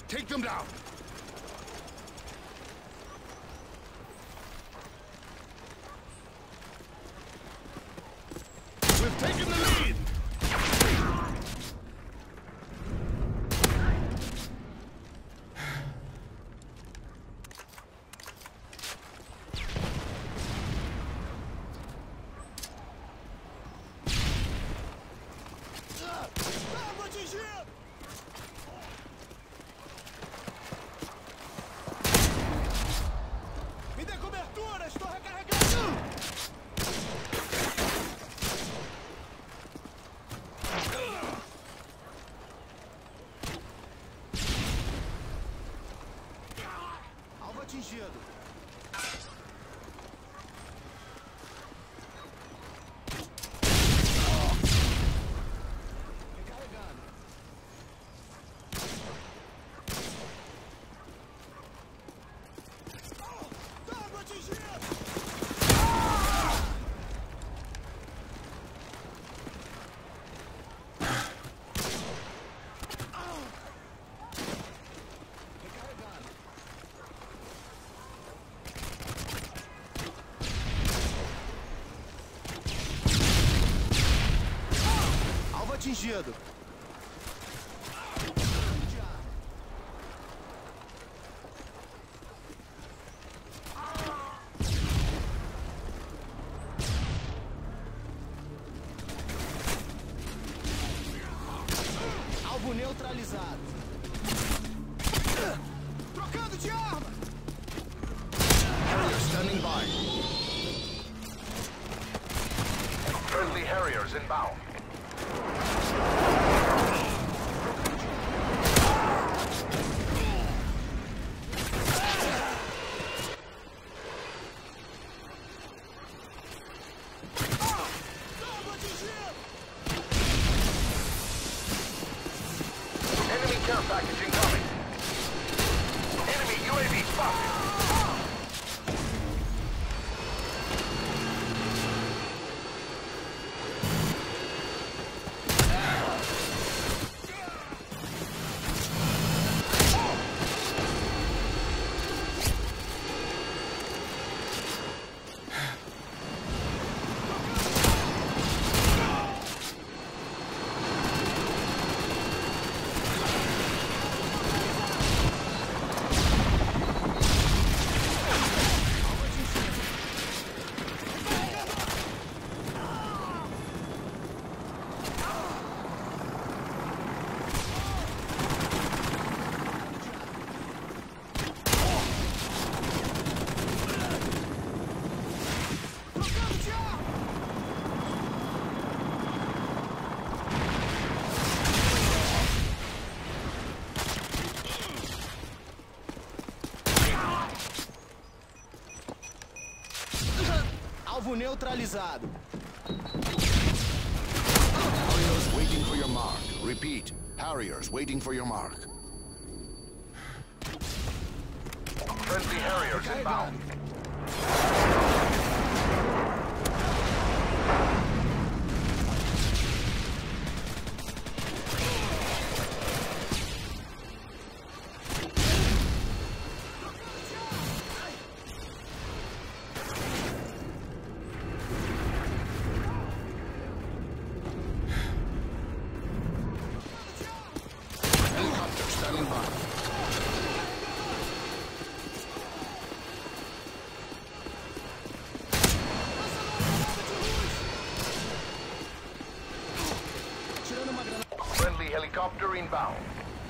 Take them down. We've taken the lead. Me dê cobertura, estou recarregando! Alvo atingido. Recarregando. Alvo atingido! Recarregando. Alvo atingido. Alvo neutralizado. Trocando de arma. Harrier standing by. Friendly Harriers inbound. Alvo atingido. Enemy care package incoming. Enemy UAV spotted. Trocando de arma. Alvo neutralizado. Harriers waiting for your mark. Repeat. Harriers waiting for your mark. Friendly Harriers inbound. Helicopter standing by. Tirando uma granada. Friendly helicopter inbound.